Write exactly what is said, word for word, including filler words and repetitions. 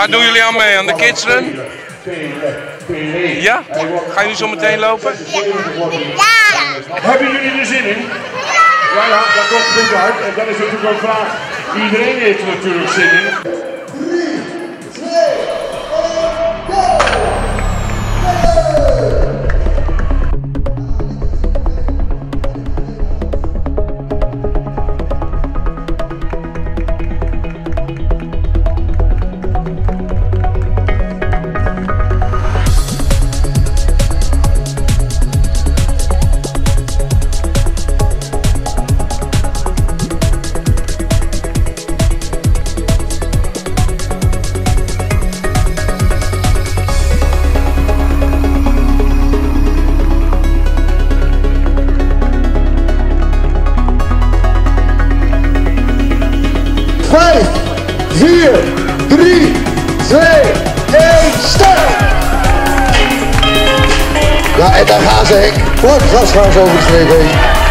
Waar doen jullie aan mee? Aan de Kids Run? Ja? Gaan jullie zo meteen lopen? Ja! Hebben jullie er zin in? Ja, ja, dat komt goed uit. En dat is natuurlijk een vraag. Iedereen heeft er natuurlijk zin in. drie, twee, één, go! vijf, vier, drie, twee, één, start! Ja, en daar gaan ze, Henk. Wat gas gaan ze over de streep heen.